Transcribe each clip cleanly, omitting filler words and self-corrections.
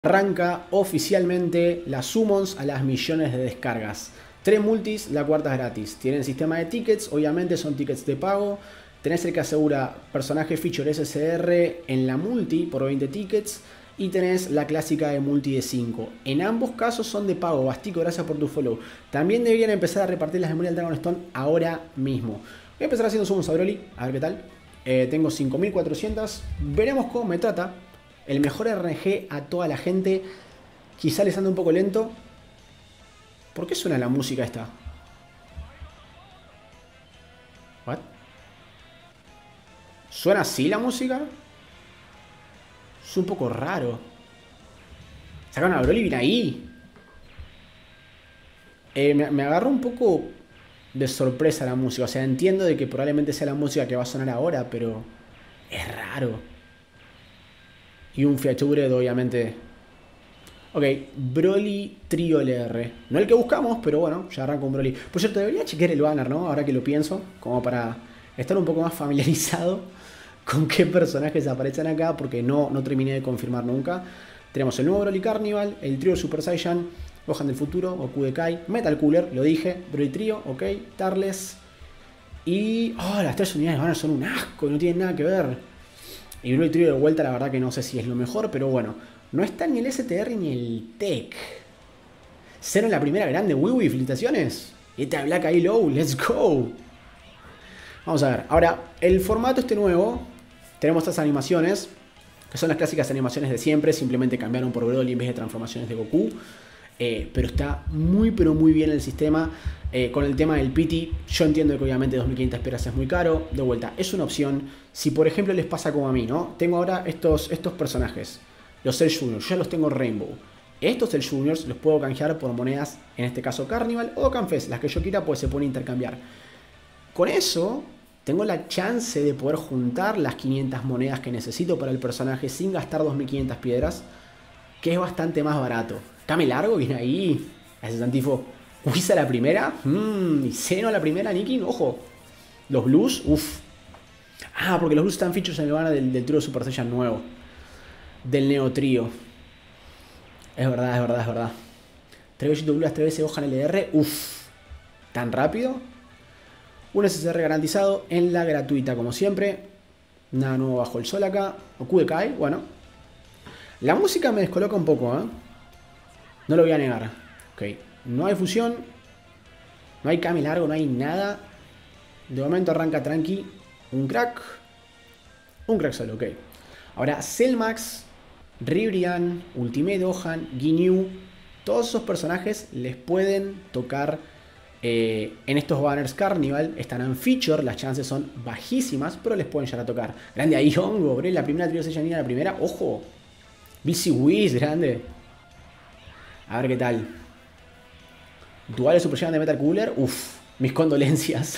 Arranca oficialmente las summons a las millones de descargas. 3 multis, la cuarta es gratis. Tienen sistema de tickets, obviamente son tickets de pago. Tenés el que asegura personaje feature SSR en la multi por 20 tickets. Y tenés la clásica de multi de 5. En ambos casos son de pago. Bastico, gracias por tu follow. También deberían empezar a repartir las memorias del Dragonstone ahora mismo. Voy a empezar haciendo summons a Broly, a ver qué tal. Tengo 5400. Veremos cómo me trata. El mejor RNG a toda la gente. Quizá les anda un poco lento. ¿Por qué suena la música esta? ¿What? ¿Suena así la música? Es un poco raro. Sacaron a Broly bien ahí. Me agarró un poco de sorpresa la música. O sea, entiendo de que probablemente sea la música que va a sonar ahora, pero es raro. Y un featured, obviamente. Ok, Broly Trio LR. No el que buscamos, pero bueno, ya arranco un Broly. Por cierto, debería chequear el banner, ¿no? Ahora que lo pienso, como para estar un poco más familiarizado con qué personajes aparecen acá, porque no terminé de confirmar nunca. Tenemos el nuevo Broly Carnival, el trío Super Saiyan, Gohan del futuro, Goku de Kai, Metal Cooler, lo dije, Broly Trio, ok, Tarles. Y... oh, las 3 unidades de banner son un asco y no tienen nada que ver. Y Broly Trio de vuelta, la verdad que no sé si es lo mejor, pero bueno. No está ni el STR ni el Tech. Cero en la primera grande, Wiwi, felicitaciones. Y este Black ahí low, let's go. Vamos a ver, ahora, el formato este nuevo. Tenemos estas animaciones, que son las clásicas animaciones de siempre. Simplemente cambiaron por Broly en vez de transformaciones de Goku. Pero está muy pero muy bien el sistema. Con el tema del pity, yo entiendo que obviamente 2500 peras es muy caro. De vuelta, es una opción. Si por ejemplo les pasa como a mí, ¿no? Tengo ahora estos personajes, los Cell Juniors, yo ya los tengo Rainbow. Estos Cell Juniors los puedo canjear por monedas, en este caso Carnival o Canfest, las que yo quiera, pues se pueden intercambiar. Con eso tengo la chance de poder juntar las 500 monedas que necesito para el personaje sin gastar 2500 piedras, que es bastante más barato. Came largo, viene ahí. Ese Santifo. Whis a la primera. Y Seno a la primera, Nikin. Ojo. Los Blues. Uff. Ah, porque los Blues están features en el banner del trío Super Saiyan nuevo. Del Neo Trío. Es verdad, es verdad, es verdad. 3 bellitos Blue, 3 veces Gohan LR. Uff. Tan rápido. Un SSR garantizado en la gratuita, como siempre. Nada nuevo bajo el sol acá. Goku de Kai, bueno. La música me descoloca un poco, ¿eh? No lo voy a negar. Ok. No hay fusión. No hay Kami largo, no hay nada. De momento arranca tranqui. Un crack. Un crack solo, ok. Ahora, Cellmax, Ribrian, Ultimate Gohan, Ginyu. Todos esos personajes les pueden tocar en estos banners Carnival. Estarán feature, las chances son bajísimas, pero les pueden llegar a tocar. Grande ahí, Hongo, bro. La primera trío Saiyan, la primera. Ojo. BC Whis, grande. A ver qué tal. Duales Super Saiyan de Metal Cooler. Uff, mis condolencias.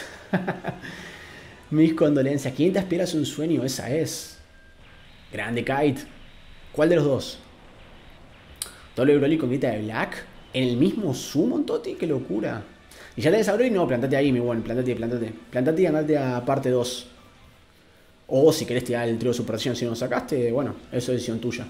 Mis condolencias. 500 piedras un sueño, esa es. Grande Kite. ¿Cuál de los dos? Doble Broly con grita de Black. ¿En el mismo summon, Toti? ¡Qué locura! ¿Y ya tenés a Broly? No, plantate ahí, mi buen. Plantate. Plantate y andate a parte 2. O si querés tirar el trío Super Saiyan si no lo sacaste, bueno, eso es decisión tuya.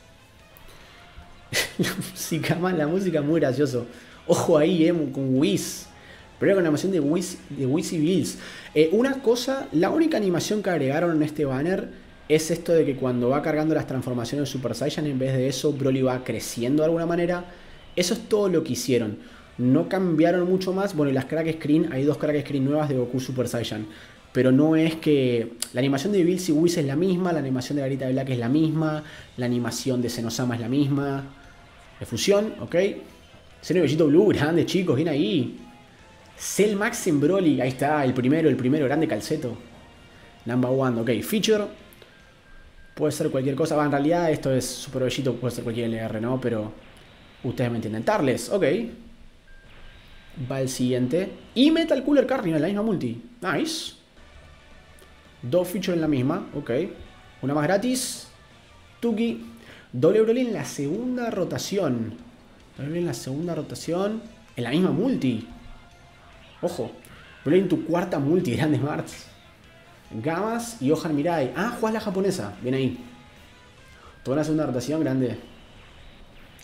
La música es muy gracioso. Ojo ahí, con Whis. Primero con la animación de Whis y Bills. Una cosa, la única animación que agregaron en este banner es esto de que cuando va cargando las transformaciones de Super Saiyan, en vez de eso, Broly va creciendo de alguna manera. Eso es todo lo que hicieron. No cambiaron mucho más. Bueno, y las crack screen, hay 2 crack screen nuevas de Goku Super Saiyan. Pero no es que... la animación de Bills y Whis es la misma, la animación de la grita de Black es la misma, la animación de Zenosama es la misma. De fusión, ok. Seno Bellito Blue, grande chicos, bien ahí. Cellmax en Broly, ahí está, el primero, grande Calceto. Number 1, ok. Feature. Puede ser cualquier cosa. En realidad esto es Super Bellito, puede ser cualquier LR, ¿no? Pero ustedes me entienden. Tarles, ok. Va el siguiente. Y Metal Cooler Carnival, la misma multi. Nice. 2 features en la misma, ok. Una más gratis. Tuki. Doble Broly en la segunda rotación. Doble Broly en la segunda rotación. En la misma multi. Ojo. Broly en tu cuarta multi, grande Marts. Gamas y Gohan Mirai. Ah, jugás la japonesa. Bien ahí. Toda una segunda rotación, grande.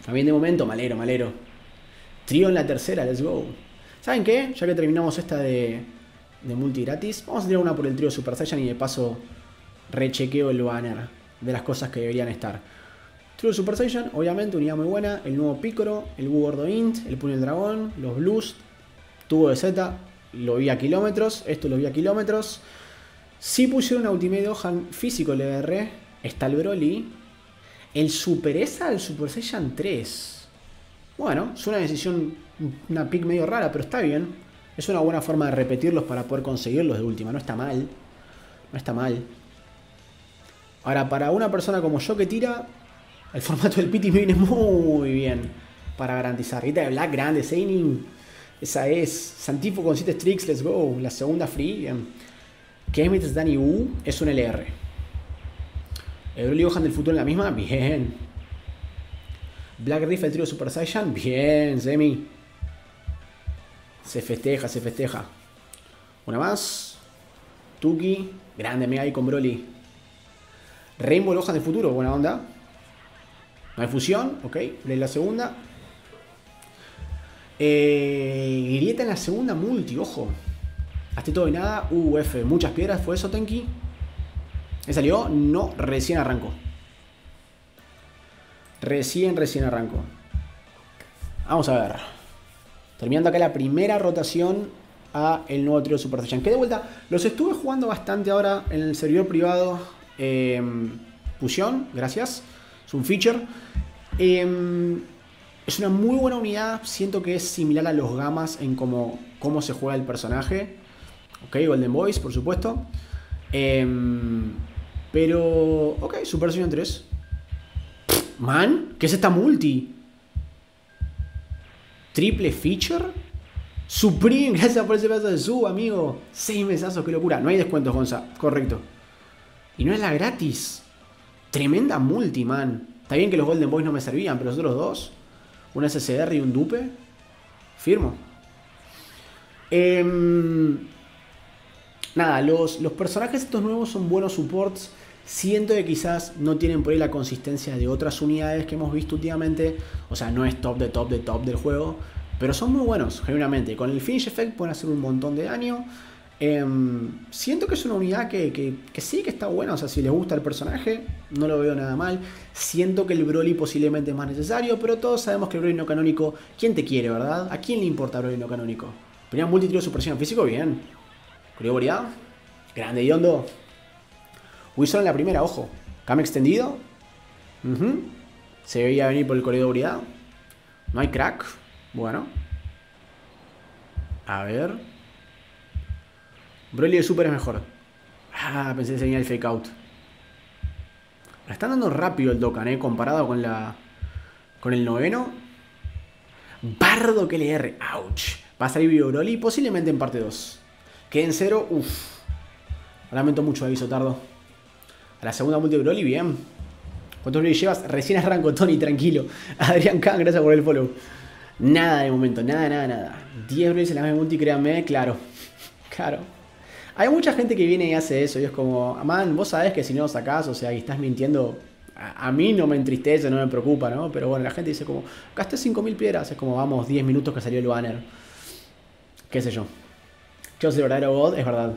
Bien de momento, malero, malero. Trío en la tercera, let's go. ¿Saben qué? Ya que terminamos esta de multi gratis, vamos a tirar una por el trío Super Saiyan y de paso rechequeo el banner de las cosas que deberían estar. Trío Super Saiyan, obviamente, unidad muy buena. El nuevo Piccolo, el Buu Gordo Int, el Puño del Dragón, los Blues, tubo de Z, lo vi a kilómetros. Esto lo vi a kilómetros. Si pusieron una Ultimate Gohan físico LR, está el Broly. El Super ESA, el Super Saiyan 3. Bueno, es una decisión, una pick medio rara, pero está bien. Es una buena forma de repetirlos para poder conseguirlos de última. No está mal. No está mal. Ahora, para una persona como yo que tira, el formato del Pity me viene muy bien para garantizar. Rita de Black, grande, Seinin. Esa es. Santifo con 7 streaks, let's go. La segunda free, bien. Kemet Danny U es un LR. El Broly Gohan del futuro en la misma, bien. Black Riff, el trío Super Saiyan, bien, Semi. Se festeja, se festeja. Una más. Tuki, grande, mega ahí con Broly. Rainbow Gohan del futuro, buena onda. No hay fusión, ok. La segunda. Grieta en la segunda multi, ojo. Hasta todo y nada. F. Muchas piedras, ¿fue eso, Tenki? ¿Me salió? No, recién arrancó. Recién arrancó. Vamos a ver. Terminando acá la primera rotación a el nuevo trío Super Saiyan. Que de vuelta, los estuve jugando bastante ahora en el servidor privado. Fusión, gracias. Es un feature. Es una muy buena unidad. Siento que es similar a los Gamas en cómo se juega el personaje. Ok, Golden Boys, por supuesto. Pero, ok, Super Saiyan 3. Man, ¿qué es esta multi? Triple feature. Supreme, gracias por ese pedazo de sub, amigo. 6 mesazos, qué locura. No hay descuentos, Gonza, correcto. Y no es la gratis. Tremenda multi, man. Está bien que los Golden Boys no me servían, pero los otros dos. Un SSR y un dupe. Firmo. Nada, los personajes estos nuevos son buenos supports. Siento que quizás no tienen por ahí la consistencia de otras unidades que hemos visto últimamente. O sea, no es top de top de top del juego. Pero son muy buenos, genuinamente. Con el Finish Effect pueden hacer un montón de daño. Siento que es una unidad que sí que está buena. O sea, si les gusta el personaje, no lo veo nada mal. Siento que el Broly posiblemente es más necesario. Pero todos sabemos que el Broly no canónico, ¿quién te quiere, verdad? ¿A quién le importa Broly no canónico? Primera multitrio de Super Saiyan físico, bien. Curiosidad, grande y hondo. Wizard en la primera, ojo. Cam extendido. Se veía venir por el corredor de seguridad. No hay crack. Bueno. A ver. Broly de Super es mejor. Ah, pensé que se venía el fake out. La están dando rápido el Dokkan, comparado con el noveno. Bardock LR. Ouch. Va a salir Bio Broly posiblemente en parte 2. Queda en 0. Uff. Lamento mucho, aviso tardo. A la segunda multi de Broly, bien. ¿Cuántos Broly llevas? Recién arranco, Tony, tranquilo. Adrián Khan, gracias por el follow. Nada de momento, nada. 10 Broly en la misma multi, créanme, claro. Claro. Hay mucha gente que viene y hace eso y es como, man, vos sabés que si no lo sacás, o sea, y estás mintiendo, a mí no me entristece, no me preocupa, ¿no? Pero bueno, la gente dice como, gasté 5000 piedras, es como, vamos, 10 minutos que salió el banner. Qué sé yo. Yo soy el verdadero God, es verdad.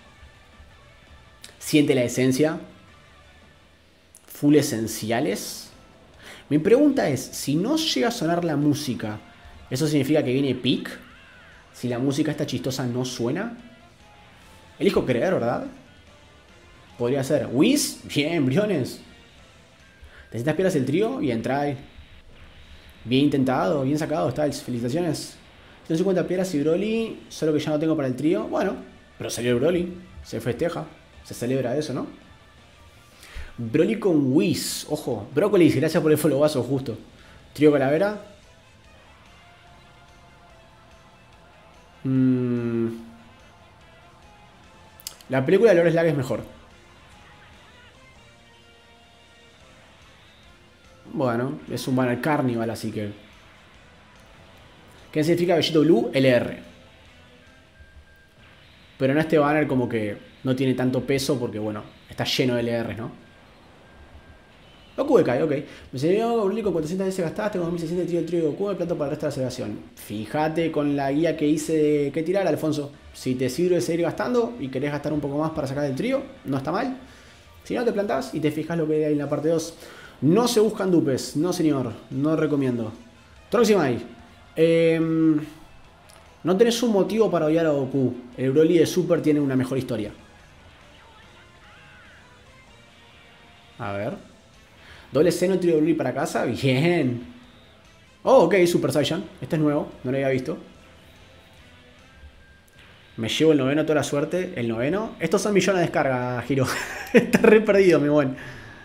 Siente la esencia. Full esenciales. Mi pregunta es, si no llega a sonar la música, ¿eso significa que viene peak? Si la música esta chistosa no suena. Elijo creer, ¿verdad? Podría ser. Whis, bien, briones. ¿Necesitas piedras el trío? Bien, trae. Bien intentado, bien sacado, Styles. Felicitaciones. 150 piedras y Broly, solo que ya no tengo para el trío. Bueno, pero salió el Broly. Se festeja. Se celebra eso, ¿no? Broly con Whis. Ojo. Brócolis, gracias por el followazo, justo. Trío Calavera. La película de Lord Slag es mejor. Bueno, es un banner Carnival, así que... ¿Qué significa Bellito Blue? LR. Pero en este banner como que no tiene tanto peso porque, bueno, está lleno de LR, ¿no? Goku cae, ok. Me salió Broly con 400 veces gastadas, tengo 2600 de tiro del trío de Goku, el plato para el resto de la aceleración. Fíjate con la guía que hice de qué tirar, Alfonso. Si te sirve seguir gastando y querés gastar un poco más para sacar el trío, no está mal. Si no, te plantás y te fijas lo que hay en la parte 2. No se buscan dupes, no señor, no recomiendo. Troximai. No tenés un motivo para odiar a Goku. El Broly de Super tiene una mejor historia. A ver. Doble seno, trío de Broly para casa. Bien. Oh, ok, Super Saiyan. Este es nuevo, no lo había visto. Me llevo el noveno, toda la suerte. El noveno. Estos son millones de descargas, Hiro. Está re perdido, mi buen.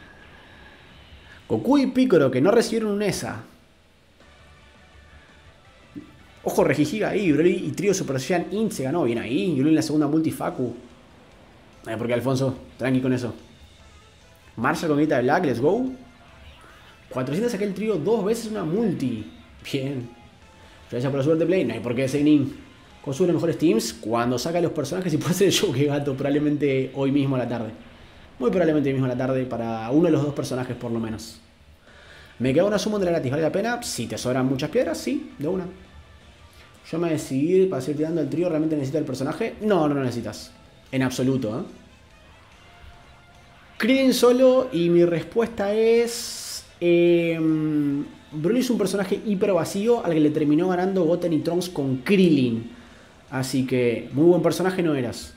Goku y Piccolo, que no recibieron un ESA. Ojo, Regigiga ahí. Broly y trío Super Saiyan Int se ganó. Bien ahí. Y Broly en la segunda multifacu. Porque Alfonso, tranqui con eso. Marshall con grita de Black, let's go. 400 saqué el trío 2 veces una multi. Bien. Gracias por la suerte play. No hay por qué Seinin. Consume los mejores teams cuando saca los personajes y puede ser el show que gato. Probablemente hoy mismo a la tarde. Muy probablemente hoy mismo a la tarde para uno de los dos personajes por lo menos. ¿Me queda una suma de la gratis? ¿Vale la pena? Si te sobran muchas piedras, sí, de una. Yo me decidí para seguir tirando el trío. ¿Realmente necesito el personaje? No, no lo necesitas. En absoluto, ¿eh? Krillin solo y mi respuesta es... Broly es un personaje hiper vacío al que le terminó ganando Goten y Trunks con Krillin. Así que muy buen personaje no eras.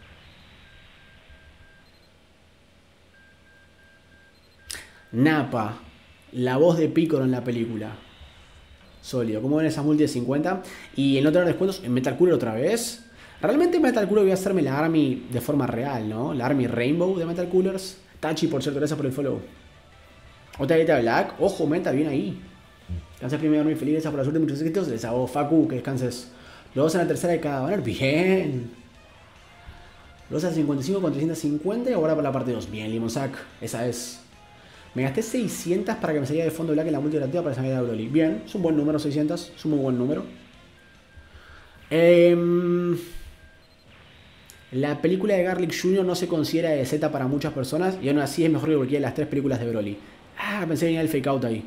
Nappa, la voz de Piccolo en la película. Sólido. ¿Cómo ven esas multi de 50? Y en no tener descuentos en Metal Cooler otra vez. Realmente en Metal Cooler voy a hacerme la Army de forma real, ¿no? La Army Rainbow de Metal Coolers. Tachi, por cierto, gracias por el follow. Otra letra de Black. Ojo, Meta, bien ahí. Descanses primero, muy feliz. Gracias por la suerte, muchos éxitos. Les hago Facu, que descanses. Los dos en la tercera de cada banner. Bien. Los a 55 con 350 y ahora para la parte 2. Bien, Limonsack. Esa es. Me gasté 600 para que me saliera de fondo Black en la multi creativa para salir a Broly. Bien, es un buen número, 600. Es un muy buen número. La película de Garlic Jr. no se considera de Z para muchas personas y aún así es mejor que cualquiera de las 3 películas de Broly. Ah, pensé que venía el fake out ahí.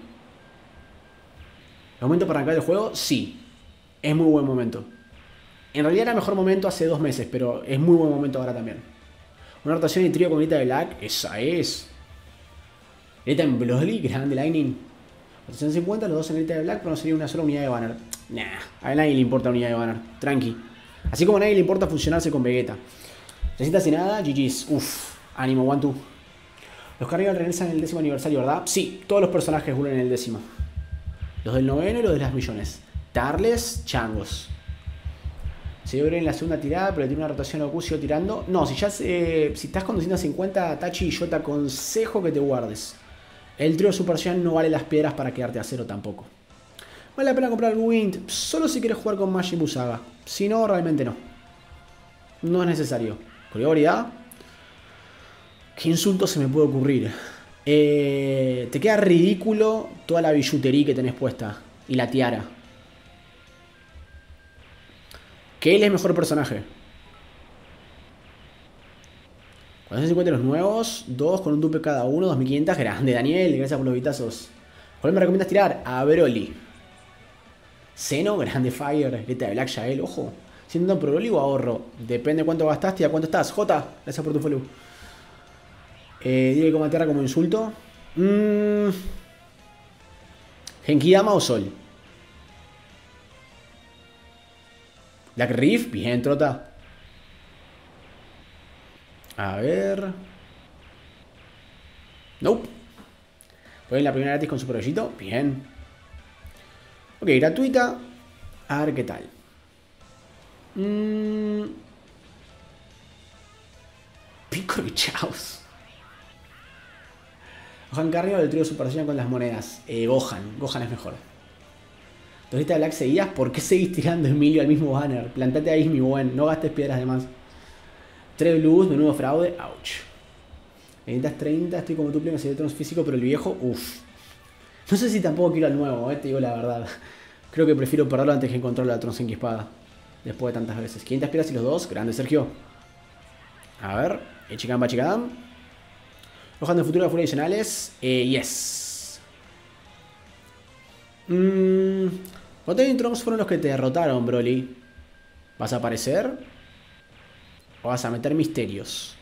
¿El momento para arrancar el juego? Sí. Es muy buen momento. En realidad era mejor momento hace 2 meses, pero es muy buen momento ahora también. Una rotación y trío con grita de Black. Esa es. Grita en Broly, grande Lightning. 450, los dos en grita de Black, pero no sería una sola unidad de banner. Nah, a nadie le importa unidad de banner. Tranqui. Así como a nadie le importa fusionarse con Vegeta. Necesitas sin nada, GG's. Uff, ánimo, 1-2. Los Carnival regresan en el 10º aniversario, ¿verdad? Sí, todos los personajes vuelven en el 10º. Los del 9º y los de las millones. Tarles, changos. Se dio en la segunda tirada, pero tiene una rotación a Goku, sigo tirando. No, si estás con 250, Tachi, yo te aconsejo que te guardes. El trío Super Saiyan no vale las piedras para quedarte a cero tampoco. Vale la pena comprar el Wind solo si quieres jugar con Majin Buu Saga. Si no, realmente no. No es necesario. Prioridad. ¿Qué insulto se me puede ocurrir? Te queda ridículo toda la billutería que tenés puesta. Y la tiara. ¿Qué es el mejor personaje? 450 los nuevos. 2 con un dupe cada uno. 2500. Grande, Daniel. Gracias por los vitazos. ¿Cuál me recomiendas tirar? A Broly. Seno, grande Fire. Grita de Black Yael. Ojo. ¿Siendo por Broly o ahorro? Depende de cuánto gastaste y a cuánto estás. J, gracias por tu follow. Dile que coma tierra como insulto. Genkidama o Sol. Black Reef, bien, trota. A ver. Nope. Voy en la primera gratis con Super Hoyito. Bien. Ok, gratuita. A ver qué tal. Piccolo y Chaos. Gohan Carrion del trío Super Saiyan con las monedas. Gohan es mejor. Entonces de Black seguías. ¿Por qué seguís tirando Emilio al mismo banner? Plantate ahí, mi buen. No gastes piedras de más. 3 blues, menudo fraude. Ouch. 530, estoy como tú, que se ve físico, pero el viejo, uff. No sé si tampoco quiero al nuevo, te digo la verdad. Creo que prefiero perderlo antes que encontrarlo a Trunks enquispada. Después de tantas veces. 500 piedras y los dos. Grande, Sergio. A ver. Echikam, Bachikam. Gohan del futuro de fuera adicionales. Yes. Goten y Trunks fueron los que te derrotaron, Broly. ¿Vas a aparecer? ¿O vas a meter misterios?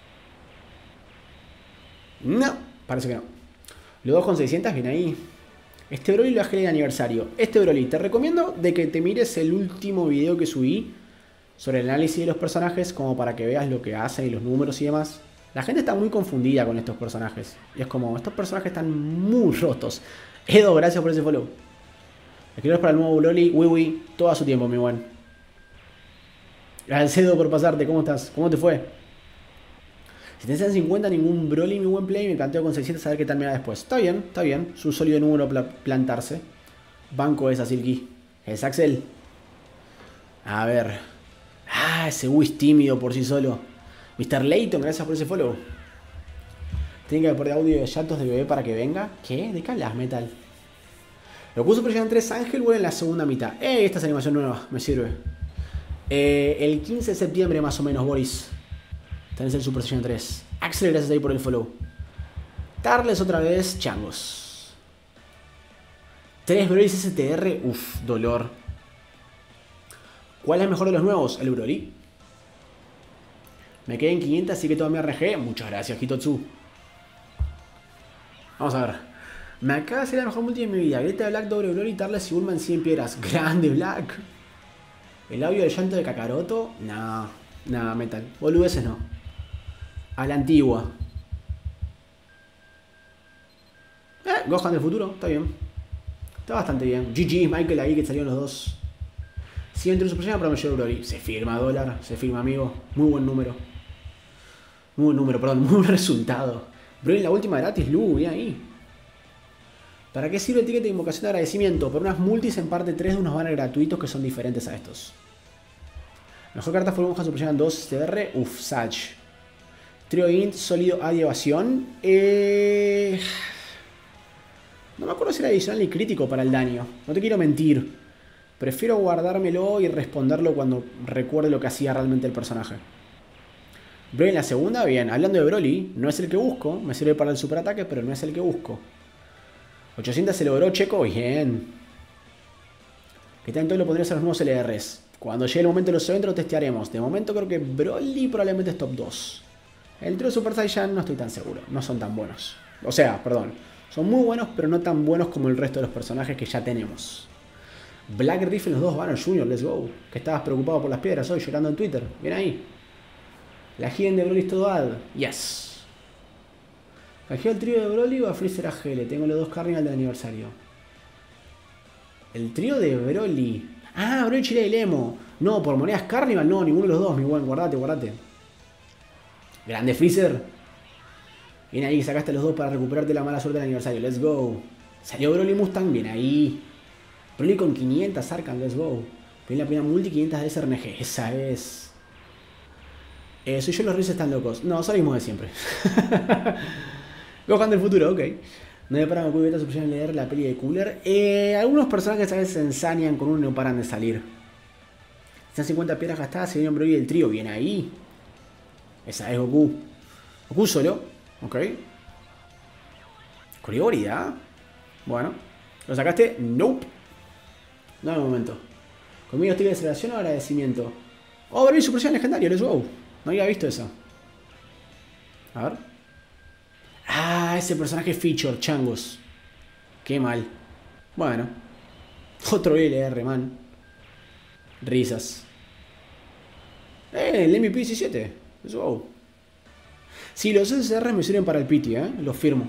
No, parece que no. Los dos con 600, bien ahí. Este Broly lo bajé en el aniversario. Este Broly, te recomiendo de que te mires el último video que subí sobre el análisis de los personajes, como para que veas lo que hacen y los números y demás. La gente está muy confundida con estos personajes. Y es como, estos personajes están muy rotos. Edo, gracias por ese follow. Escribes para el nuevo Broly, Wiwi, todo a su tiempo, mi buen. Gracias, Edo, por pasarte. ¿Cómo estás? ¿Cómo te fue? Si tenés en 50 ningún Broly, mi buen play, me planteo con 600 a ver qué tal me da después. Está bien, está bien. Es un sólido número plantarse. Banco esa, Silky. Es Axel. A ver. Ah, ese Whis tímido por sí solo. Mr. Layton, gracias por ese follow. Tienen que poner audio de llantos de bebé para que venga. ¿Qué? ¿De qué hablas, Metal? Lo puso Super Saiyan 3 Ángel, en la segunda mitad. Esta es animación nueva, me sirve. El 15 de septiembre más o menos, Boris. Tenés el Super Saiyan 3. Axel, gracias ahí por el follow. Tarles otra vez, changos. 3 Broly STR, uff, dolor. ¿Cuál es el mejor de los nuevos? El Broly. Me quedé en 500, así que todo mi RG. Muchas gracias, Hitotsu. Vamos a ver. Me acaba de hacer la mejor multi de mi vida. Greta Black, doble Broly, Tarles y Bulma en 100 piedras. Grande Black. El audio del llanto de Kakaroto. Nah, nah, Metal. Boludeces no. A la antigua. Gohan del futuro, está bien. Está bastante bien. GG, Michael ahí que salieron los dos. Si entre un Super Saiyan, pero me llevo Broly. Se firma, dólar. Se firma, amigo. Muy buen número. Muy buen número, perdón. Muy buen resultado. Broly en la última gratis, Lu, bien ahí. ¿Para qué sirve el ticket de invocación de agradecimiento? Por unas multis en parte 3 de unos banners gratuitos que son diferentes a estos. Mejor carta fue Gohan Super Saiyan 2 TR. Uff, Sach. Trio Int, sólido A de evasión. No me acuerdo si era adicional ni crítico para el daño. No te quiero mentir. Prefiero guardármelo y responderlo cuando recuerde lo que hacía realmente el personaje. Broly en la segunda, bien. Hablando de Broly, no es el que busco. Me sirve para el superataque, pero no es el que busco. 800 se logró, Checo. Bien. ¿Qué tanto lo pondrías a los nuevos LRs? Cuando llegue el momento de los eventos lo testearemos. De momento creo que Broly probablemente es top 2. El trío Super Saiyan no estoy tan seguro. No son tan buenos. O sea, perdón. Son muy buenos, pero no tan buenos como el resto de los personajes que ya tenemos. Black Rifle, los dos Banner Junior, let's go. Que estabas preocupado por las piedras hoy, llorando en Twitter. Bien ahí. La Hidden de Broly es todo ad. Yes. Canjeó el trío de Broly o a Freezer a GL. Tengo los dos Carnival del aniversario. El trío de Broly. Ah, Broly, Chile y Lemo. No, por monedas Carnival, no, ninguno de los dos, mi buen. Guardate, guardate. Grande Freezer. Bien ahí, sacaste los dos para recuperarte la mala suerte del aniversario. Let's go. Salió Broly Mustang, bien ahí. Broly con 500 Arcan, let's go. Viene la primera multi 500 de SRNG. Esa es. Soy yo, los Riz están locos. No, son los mismos de siempre. Gohan del futuro, ok. No me paran con Super Saiyan leer la peli de Cooler. Algunos personajes a veces se ensañan con uno y no paran de salir. Están 50 piedras gastadas, se viene Broly del trío. Bien ahí. Esa es Goku. Goku solo. Ok. Corioridad. Bueno. ¿Lo sacaste? Nope. No, un momento. Conmigo estoy de celebración o agradecimiento. Oh, Broly Super Saiyan legendario, let's go. No había visto eso. A ver. Ah, ese personaje feature, changos. Qué mal. Bueno. Otro LR, man. Risas. El MVP 17. Let's go. Sí, los SSR me sirven para el pity, los firmo.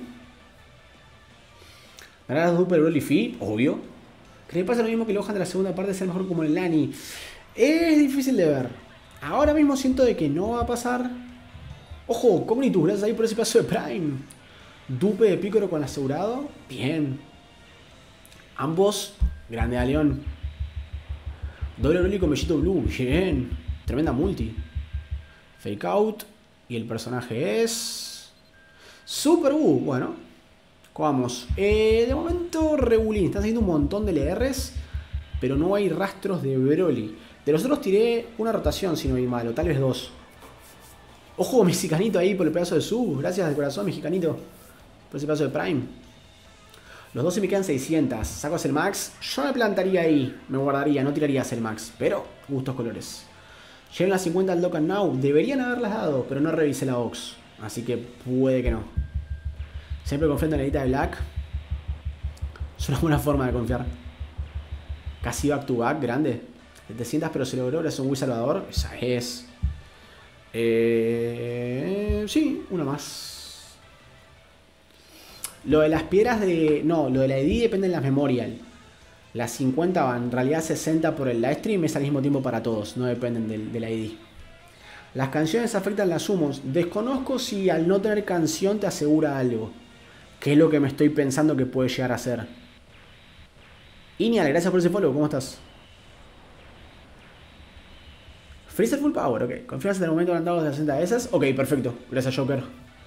¿Ganar las Super Broly Fee? Obvio. ¿Cree que pasa lo mismo que el Gohan de la segunda parte sea mejor como el Lani? Es difícil de ver. Ahora mismo siento de que no va a pasar. Ojo, Cognitus, gracias ahí por ese paso de Prime. Dupe de Piccolo con asegurado. Bien. Ambos, grande a León. Doble Broly con Bellito Blue. Bien. Tremenda multi. Fake out. Y el personaje es... Super U. Bueno. Vamos. De momento, Regulín. Están saliendo un montón de LRs. Pero no hay rastros de Broly. De los otros tiré una rotación, si no vi mal. O tal vez dos. Ojo, mexicanito ahí por el pedazo de sub. Gracias de corazón, mexicanito. Por ese pedazo de Prime. Los 12 me quedan 600. Saco el max. Yo me plantaría ahí. Me guardaría, no tiraría el max. Pero, gustos colores. Llegan las 50 al Lock and Now. Deberían haberlas dado, pero no revisé la box. Así que puede que no. Siempre confío en la edita de Black. Es una buena forma de confiar. Casi back to back, grande. 700 pero se logró, es un Wii Salvador. Esa es. Sí, una más. Lo de las piedras de... No, lo de la ID depende de las Memorial. Las 50 van, en realidad 60 por el livestream es al mismo tiempo para todos. No dependen de la ID. Las canciones afectan las summons. Desconozco si al no tener canción te asegura algo. ¿Qué es lo que me estoy pensando que puede llegar a ser? Ineal, gracias por ese follow, ¿cómo estás? Freezer Full Power, ok. Confías en el momento adelantado de 60 de esas. Ok, perfecto. Gracias, Joker.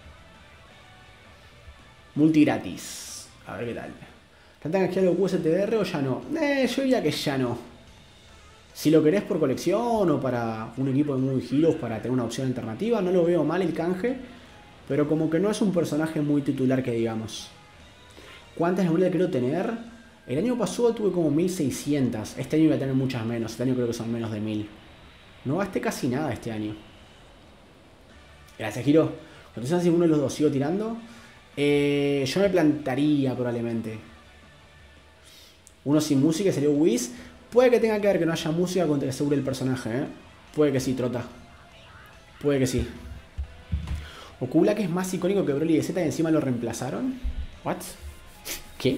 Multi gratis. A ver qué tal. ¿Te han canjeado QSTR o ya no? Yo diría que ya no. Si lo querés por colección o para un equipo de Movie Heroes para tener una opción alternativa, no lo veo mal el canje. Pero como que no es un personaje muy titular que digamos. ¿Cuántas memorias quiero tener? El año pasado tuve como 1600. Este año voy a tener muchas menos. Este año creo que son menos de 1000. No gasté casi nada este año. Gracias, Giro. Entonces, si uno de los dos sigo tirando. Yo me plantaría probablemente. Uno sin música sería Whis. Puede que tenga que ver que no haya música con que asegure el personaje, ¿eh? Puede que sí, trota. Puede que sí. Okula, que es más icónico que Broly de Z y encima lo reemplazaron. ¿What? ¿Qué?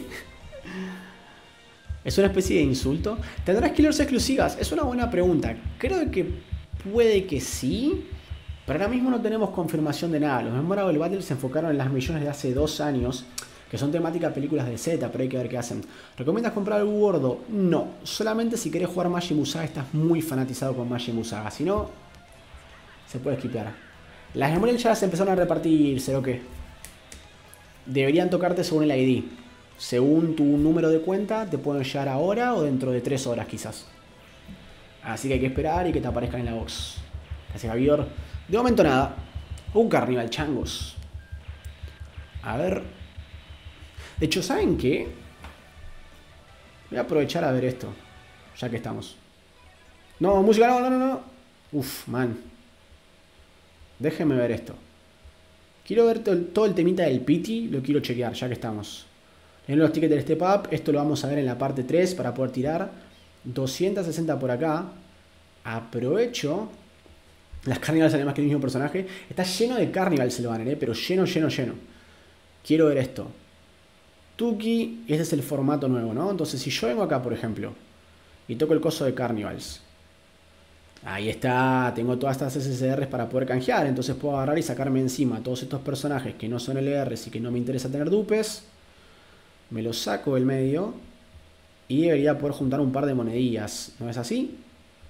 ¿Es una especie de insulto? ¿Tendrás killers exclusivas? Es una buena pregunta. Creo que puede que sí. Pero ahora mismo no tenemos confirmación de nada. Los Memorable Battles se enfocaron en las millones de hace 2 años. Que son temáticas películas de Z, pero hay que ver qué hacen. ¿Recomiendas comprar algo gordo? No. Solamente si querés jugar Majin Buu Saga estás muy fanatizado con Majin Buu Saga. Si no, se puede skipear. Las memorias ya se empezaron a repartirse, ¿o qué? Deberían tocarte según el ID. Según tu número de cuenta, te pueden llegar ahora o dentro de 3 horas quizás. Así que hay que esperar y que te aparezcan en la box. Gracias, Javier. De momento nada. Un Carnival, changos. A ver. De hecho, ¿saben qué? Voy a aprovechar a ver esto. Ya que estamos. No, música, no. Uf, man. Déjenme ver esto. Quiero ver todo el temita del pity. Lo quiero chequear, ya que estamos. En los tickets del Step Up. Esto lo vamos a ver en la parte 3 para poder tirar. 260 por acá. Aprovecho. Las Carnivals salen más que el mismo personaje. Está lleno de Carnivals el banner, pero lleno. Quiero ver esto. Tuki, este es el formato nuevo, ¿no? Entonces si yo vengo acá, por ejemplo, y toco el coso de Carnivals. Ahí está, tengo todas estas SSRs para poder canjear. Entonces puedo agarrar y sacarme encima todos estos personajes que no son LRs y que no me interesa tener dupes. Me los saco del medio. Y debería poder juntar un par de monedillas. ¿No es así?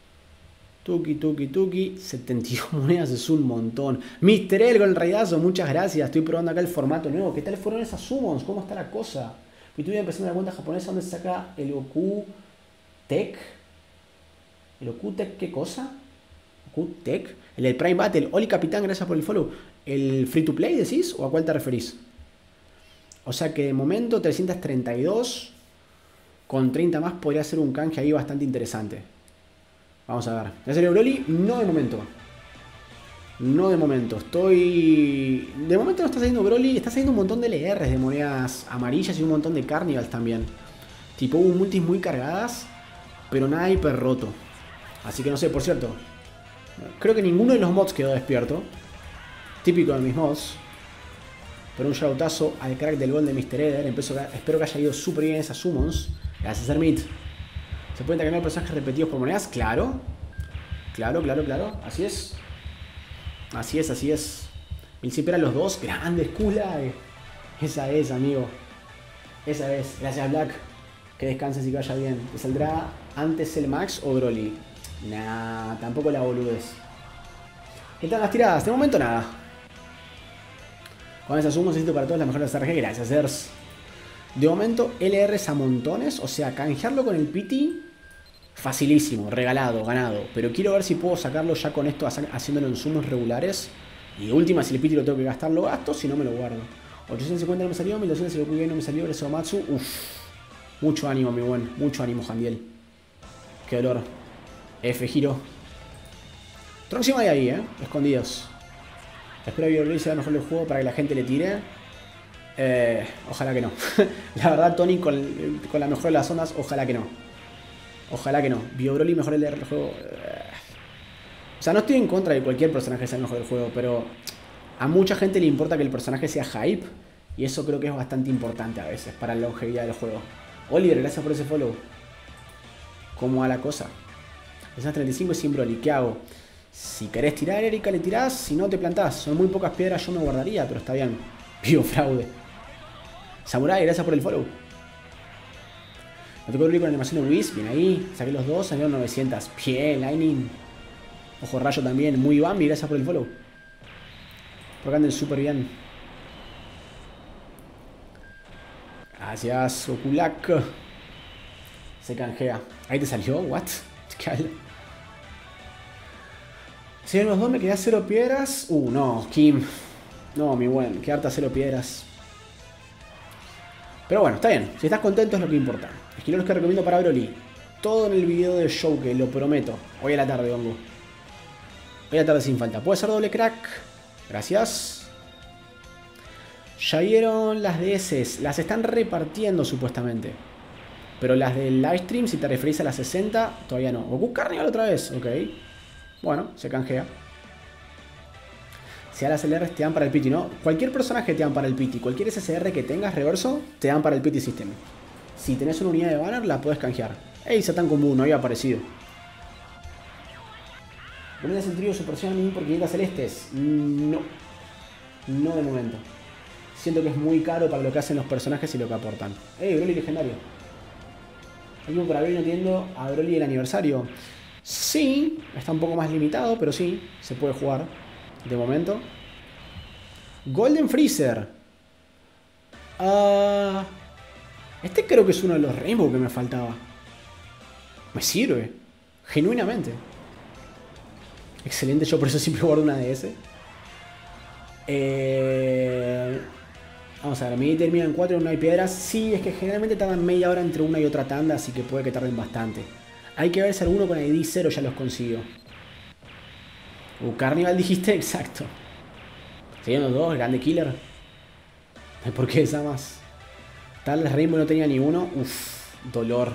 Tuki. 72 monedas es un montón. Mr. El con el raidazo, muchas gracias. Estoy probando acá el formato nuevo. ¿Qué tal fueron esas summons? ¿Cómo está la cosa? Y estuve empezando la cuenta japonesa donde se saca el Goku Tech. ¿El Goku Tech qué cosa? ¿Goku Tech? El del Prime Battle. Oli Capitán, gracias por el follow. ¿El Free to Play decís? ¿O a cuál te referís? O sea que de momento 332. Con 30 más podría ser un canje ahí bastante interesante. Vamos a ver. ¿En serio, Broly? No de momento. No de momento. De momento no está saliendo Broly. Está saliendo un montón de LRs de monedas amarillas y un montón de Carnivals también. Tipo, hubo multis muy cargadas, pero nada hiper roto. Así que no sé, por cierto. Creo que ninguno de los mods quedó despierto. Típico de mis mods. Pero un shoutoutazo al crack del gol de Mr. Eder. Espero que haya ido súper bien esas summons. Gracias, Hermit. ¿Se pueden intercambiar personajes repetidos por monedas? Claro. Claro. Así es. Así es. Milcipera los dos. Grandes, Kula. Esa es, amigo. Esa es. Gracias, Black. Que descanses y que vaya bien. ¿Te saldrá antes el Max o Broly? Nah, tampoco la boludez. ¿Qué tal las tiradas? De momento nada. Con esas sumos necesito para todos la mejor de las RG. Gracias, Ers. De momento, LRs a montones. O sea, canjearlo con el Pity. Facilísimo, regalado, ganado. Pero quiero ver si puedo sacarlo ya con esto, haciéndolo en sumos regulares. Y última, si el piti lo tengo que gastar, lo gasto, si no me lo guardo. 850 no me salió, 1200 si lo cuidé no me salió, gracias a Matsu. Uff. Mucho ánimo, mi buen. Mucho ánimo, Jandiel. Qué dolor. F, giro. Tróxima hay ahí, escondidos. Espero que Broly sea mejor el juego para que la gente le tire. Ojalá que no. La verdad, Tony, con la mejor de las ondas, ojalá que no. Ojalá que no. BioBroly mejor el juego. O sea, no estoy en contra de cualquier personaje sea el mejor del juego, pero a mucha gente le importa que el personaje sea hype. Y eso creo que es bastante importante a veces para la longevidad del juego. Oliver, gracias por ese follow. ¿Cómo va la cosa? Esas 35 es sin Broly. ¿Qué hago? Si querés tirar, Erika, le tirás. Si no, te plantás. Son muy pocas piedras, yo me guardaría, pero está bien. Pío fraude. Samurai, gracias por el follow. Me tocó Broly con animación de Whis. Bien ahí. Saqué los dos, salieron 900. Bien, Lightning. Ojo rayo también. Muy Bambi, gracias por el follow. Por acá anden súper bien. Gracias, Okulak. Se canjea. Ahí te salió, what? ¿Qué habla? Si en los dos me quedé a 0 piedras. No, Kim. No, mi buen, quedarte a 0 piedras. Pero bueno, está bien. Si estás contento es lo que importa. Esquileros que recomiendo para Broly. Todo en el video del show, que lo prometo. Hoy a la tarde, hongo. Hoy a la tarde sin falta. Puede ser doble crack. Gracias. Ya vieron las DS. Las están repartiendo supuestamente. Pero las del livestream, si te referís a las 60, todavía no. Goku Carnival otra vez. Ok. Bueno, se canjea. Si a las LRs te dan para el pity, ¿no? Cualquier personaje te dan para el pity. Cualquier SSR que tengas reverso, te dan para el pity system. Si tenés una unidad de banner, la puedes canjear. Ey, Satan Combo, no había aparecido. ¿Pones el trío Super Saiyan por 500 celestes? No. No de momento. Siento que es muy caro para lo que hacen los personajes y lo que aportan. Ey, Broly legendario. Algo por Broly no entiendo a Broly el aniversario. Sí, está un poco más limitado, pero sí, se puede jugar. De momento. Golden Freezer. Este creo que es uno de los Rainbow que me faltaba. Me sirve. Genuinamente. Excelente, yo por eso siempre guardo una DS. Vamos a ver, mi termina en 4 y no hay piedras. Sí, es que generalmente tardan media hora entre una y otra tanda, así que puede que tarden bastante. Hay que ver si alguno con ID 0 ya los consiguió. Carnival dijiste, exacto. Serían los dos, grande killer. ¿Por qué esa más? Tal vez Rainbow no tenía ni uno. Uff, dolor.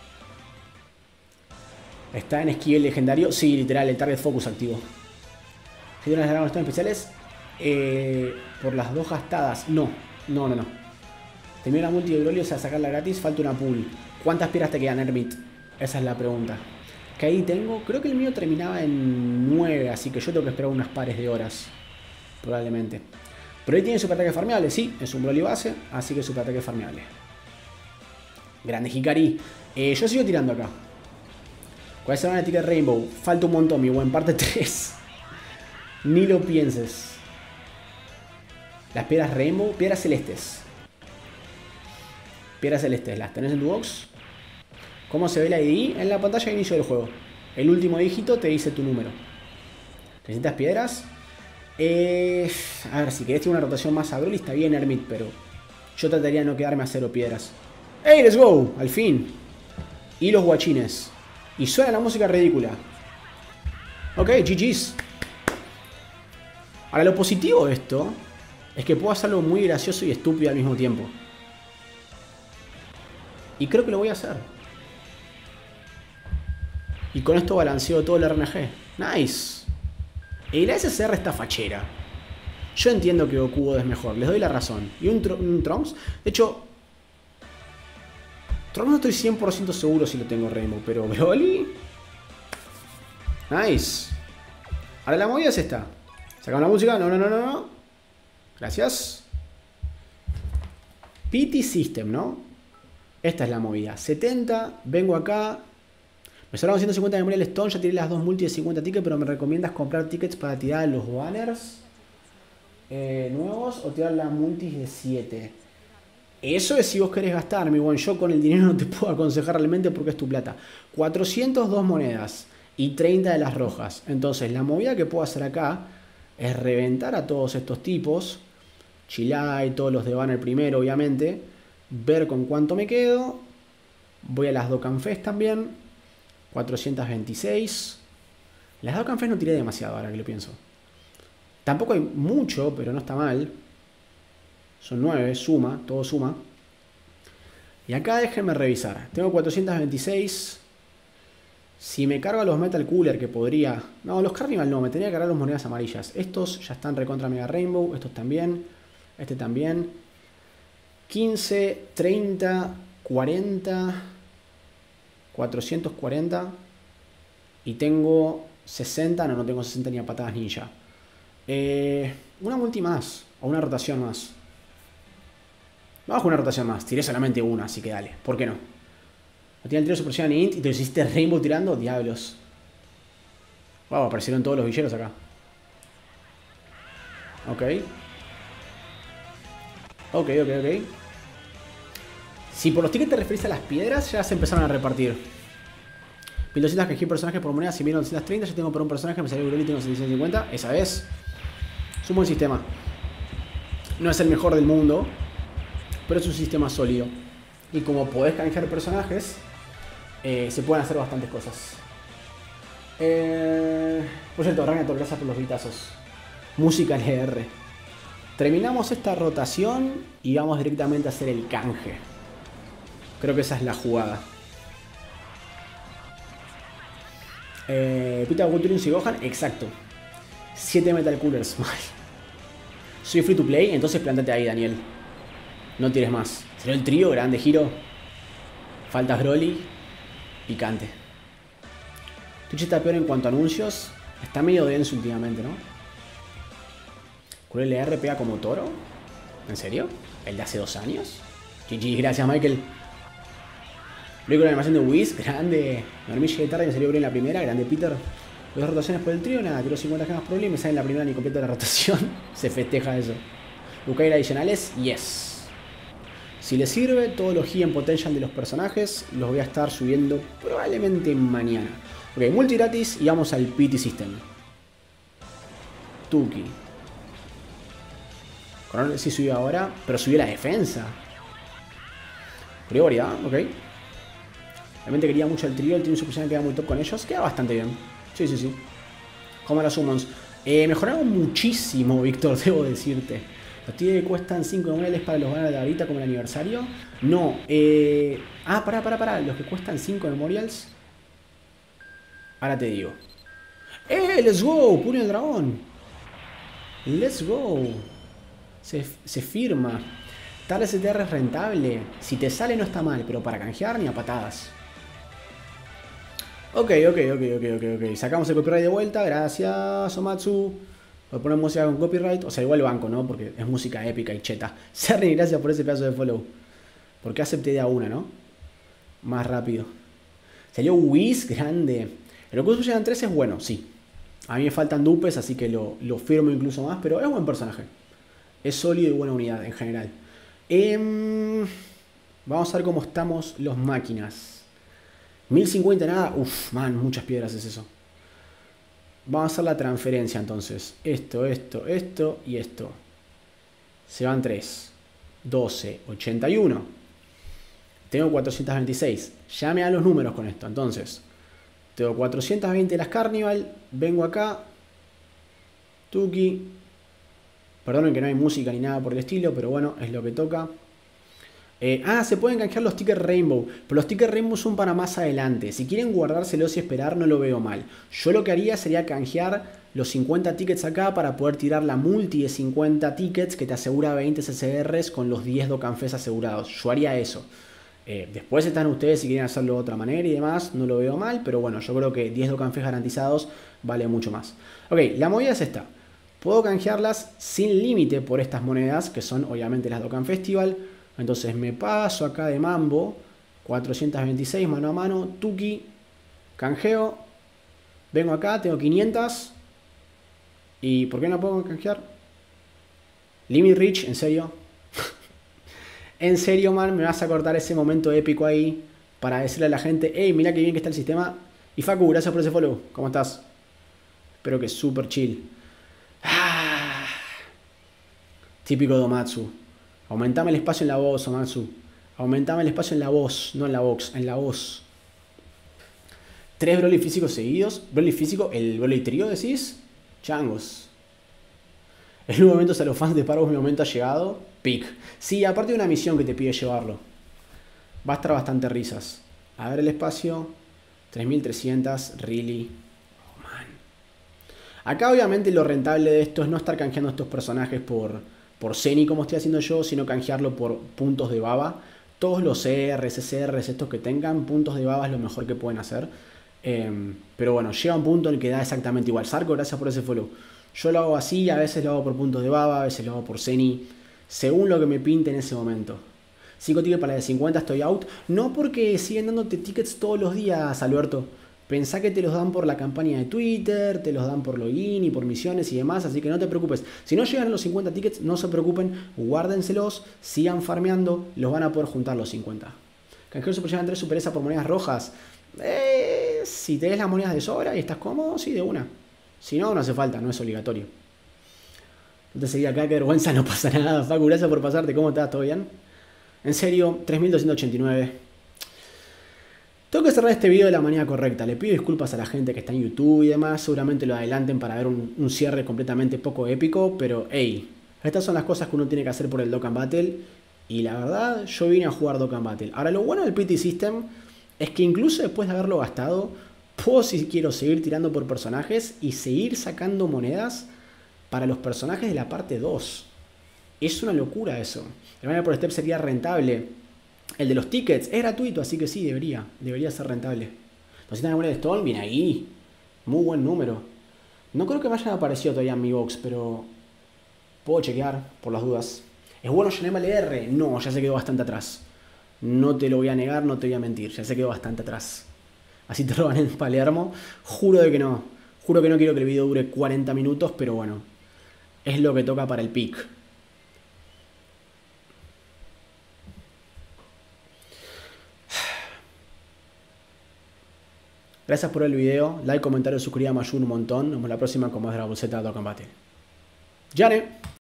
¿Está en esquivel legendario? Sí, literal, el target focus activo. ¿Si tienen las dragones están especiales? Por las dos gastadas. No. Terminó la multi de Broly, o sea, sacarla gratis, falta una pool. ¿Cuántas piedras te quedan, Hermit? Esa es la pregunta. Que ahí tengo, creo que el mío terminaba en 9, así que yo tengo que esperar unas pares de horas. Probablemente. Pero ahí tiene super ataque farmeable, sí, es un Broly base, así que super ataque farmeable. Grande Hikari. Yo sigo tirando acá. ¿Cuál será una ticket Rainbow? Falta un montón, mi buen, parte 3. Ni lo pienses. Las piedras Rainbow, piedras celestes. Piedras celestes, ¿las tenés en tu box? ¿Cómo se ve la ID? En la pantalla de inicio del juego. El último dígito te dice tu número. ¿300 piedras? A ver, si querés tener una rotación más a Broly está bien, Hermit, pero yo trataría de no quedarme a 0 piedras. ¡Hey, let's go! Al fin. Y los guachines. Y suena la música ridícula. Ok, GG's. Ahora, lo positivo de esto es que puedo hacer algo muy gracioso y estúpido al mismo tiempo. Y creo que lo voy a hacer. Y con esto balanceo todo el RNG. Nice. Y la SSR está fachera. Yo entiendo que Goku es mejor. Les doy la razón. Y un Trunks. De hecho, Trunks no estoy 100% seguro si lo tengo Rainbow. Pero Broly. Nice. Ahora la movida es esta. Sacamos la música. No. Gracias. PT System, ¿no? Esta es la movida. 70. Vengo acá. Me sobraron 150 de memoria del Stone, ya tiré las dos multi de 50 tickets, pero me recomiendas comprar tickets para tirar los banners nuevos o tirar las multis de 7. Eso es si vos querés gastar, mi buen. Yo con el dinero no te puedo aconsejar realmente porque es tu plata. 402 monedas y 30 de las rojas. Entonces la movida que puedo hacer acá es reventar a todos estos tipos. Chilai, todos los de banner primero, obviamente. Ver con cuánto me quedo. Voy a las Dokkan Fest también. 426. Las Dokkan Fest no tiré demasiado ahora que lo pienso. Tampoco hay mucho, pero no está mal. Son 9, suma, todo suma. Y acá déjenme revisar. Tengo 426. Si me cargo a los Metal Cooler, que podría... No, los Carnival no, me tenía que cargar las monedas amarillas. Estos ya están recontra Mega Rainbow. Estos también. Este también. 15, 30, 40... 440. Y tengo 60. No tengo 60 ni a patadas ninja. Una multi más. O una rotación más. Vamos con una rotación más. Tiré solamente una, así que dale. ¿Por qué no? No tiene el tiro Super Saiyan Int y te hiciste Rainbow tirando. Diablos. Wow, aparecieron todos los villeros acá. Ok. Ok. Si por los tickets te referís a las piedras, ya se empezaron a repartir. 1200 canjeé personajes por moneda. Si vieron 230, yo tengo por un personaje. Me salió Broly y tengo 750. Esa es. Es un buen sistema. No es el mejor del mundo, pero es un sistema sólido. Y como podés canjear personajes, se pueden hacer bastantes cosas. Por cierto, Ragnator, gracias por los gritazos. Música LR. Terminamos esta rotación y vamos directamente a hacer el canje. Creo que esa es la jugada. Pita Gulturion y Gohan, exacto. 7 Metal Coolers, mal. Soy free to play, entonces plántate ahí, Daniel. No tires más. Será el trío, grande giro. Faltas Broly. Picante. Twitch está peor en cuanto a anuncios. Está medio denso últimamente, ¿no? QLR pega como toro. ¿En serio? ¿El de hace 2 años? GG, gracias Michael. Luego la animación de Whis, grande. Dormí, llegué tarde y me salió Broly en la primera. Grande Peter. 2 rotaciones por el trío, nada, tiro 50 gemas por Broly y me sale en la primera ni completa la rotación. Se festeja eso. Bucair adicionales, yes. Si les sirve, todos los Hidden Potential de los personajes los voy a estar subiendo probablemente mañana. Ok, multi gratis y vamos al PT System. Tuki. Coronel sí subió ahora, pero subió la defensa. Prioridad, ok. Realmente quería mucho el trío Super Saiyan queda muy top con ellos. Queda bastante bien. Sí. Como los summons. Mejoraron muchísimo, Víctor, debo decirte. Los tigres cuestan 5 memoriales para los banners de ahorita como el aniversario. No. Pará. Los que cuestan 5 memorials. Ahora te digo. Let's go. Puño del dragón. Let's go. Se firma. Tal STR es rentable. Si te sale no está mal, pero para canjear ni a patadas. Ok. Sacamos el copyright de vuelta. Gracias, Somatsu. Por poner música con copyright. O sea, igual banco, ¿no? Porque es música épica y cheta. Serni, gracias por ese pedazo de follow. Porque acepté de a una, ¿no? Más rápido. Salió Whis, grande. El Goku Super 3 es bueno, sí. A mí me faltan dupes, así que lo firmo incluso más. Pero es buen personaje. Es sólido y buena unidad en general. Vamos a ver cómo estamos los máquinas. 1050 nada. Uff, man, muchas piedras es eso. Vamos a hacer la transferencia entonces. Esto y esto. Se van 3. 12, 81. Tengo 426. Ya me dan los números con esto. Entonces, tengo 420 las Carnival. Vengo acá. Tuki. Perdonen que no hay música ni nada por el estilo, pero bueno, es lo que toca. Se pueden canjear los tickets Rainbow, pero los tickets Rainbow son para más adelante. Si quieren guardárselos y esperar, no lo veo mal. Yo lo que haría sería canjear los 50 tickets acá para poder tirar la multi de 50 tickets que te asegura 20 CCRs con los 10 Dokkan Fest asegurados. Yo haría eso. Después están ustedes si quieren hacerlo de otra manera y demás, no lo veo mal, pero bueno, yo creo que 10 Dokkan Fest garantizados vale mucho más. Ok, la movida es esta. Puedo canjearlas sin límite por estas monedas, que son obviamente las Dokkan Festival. Entonces me paso acá de mambo. 426 mano a mano. Tuki. Canjeo. Vengo acá, tengo 500. ¿Y por qué no puedo canjear? Limit Reach, en serio. En serio, man, me vas a cortar ese momento épico ahí para decirle a la gente, hey, mira qué bien que está el sistema. Y Facu, gracias por ese follow. ¿Cómo estás? Espero que súper chill. Típico de Omatsu. Aumentame el espacio en la voz, Omatsu. Aumentame el espacio en la voz, no en la box, en la voz. 3 Broly físicos seguidos. Broly físico, el Broly trío decís. Changos. En un momento a los fans de Parvos mi momento ha llegado. Pic. Sí, aparte de una misión que te pide llevarlo. Va a estar bastante risas. A ver el espacio. 3300, really. Oh, man. Acá obviamente lo rentable de esto es no estar canjeando estos personajes por Zenny como estoy haciendo yo, sino canjearlo por puntos de baba. Todos los CRs, SCRs, estos que tengan puntos de baba es lo mejor que pueden hacer. Pero bueno, llega un punto en el que da exactamente igual. Sarko, gracias por ese follow. Yo lo hago así, a veces lo hago por puntos de baba, a veces lo hago por Zenny, según lo que me pinte en ese momento. 5 tickets para la de 50, estoy out. No porque siguen dándote tickets todos los días, Alberto. Pensá que te los dan por la campaña de Twitter, te los dan por login y por misiones y demás, así que no te preocupes. Si no llegan a los 50 tickets, no se preocupen, guárdenselos, sigan farmeando, los van a poder juntar los 50. Canjeo Super Saiyan 3 Super esa por monedas rojas. Si tenés las monedas de sobra y estás cómodo, sí, de una. Si no, no hace falta, no es obligatorio. No te seguí acá, qué vergüenza, no pasa nada. Facu, gracias por pasarte, ¿cómo estás? ¿Todo bien? En serio, 3289. Tengo que cerrar este video de la manera correcta. Le pido disculpas a la gente que está en YouTube y demás. Seguramente lo adelanten para ver un cierre completamente poco épico. Pero, hey, estas son las cosas que uno tiene que hacer por el Dokkan Battle. Y la verdad, yo vine a jugar Dokkan Battle. Ahora, lo bueno del PT System es que incluso después de haberlo gastado, puedo, si quiero, seguir tirando por personajes y seguir sacando monedas para los personajes de la parte 2. Es una locura eso. El manera por step sería rentable. El de los tickets es gratuito, así que sí, debería ser rentable. 200 monedas de Stone, viene ahí. Muy buen número. No creo que me hayan aparecido todavía en mi box, pero puedo chequear por las dudas. ¿Es bueno Janem LR? No, ya se quedó bastante atrás. No te lo voy a negar, no te voy a mentir. Ya se quedó bastante atrás. Así te roban en Palermo. Juro de que no. Juro que no quiero que el video dure 40 minutos, pero bueno. Es lo que toca para el pick. Gracias por el video. Like, comentario, suscribir, me ayuda un montón. Nos vemos la próxima con más de la bolseta de Dokkan Battle. ¡Yane!